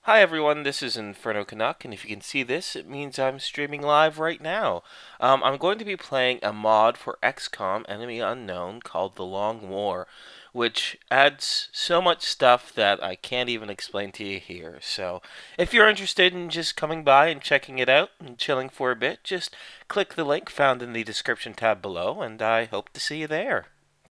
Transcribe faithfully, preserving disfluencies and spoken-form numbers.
Hi everyone, this is Inferno Canuck, and if you can see this, it means I'm streaming live right now. Um, I'm going to be playing a mod for X COM Enemy Unknown called The Long War, which adds so much stuff that I can't even explain to you here. So, if you're interested in just coming by and checking it out and chilling for a bit, just click the link found in the description tab below, and I hope to see you there.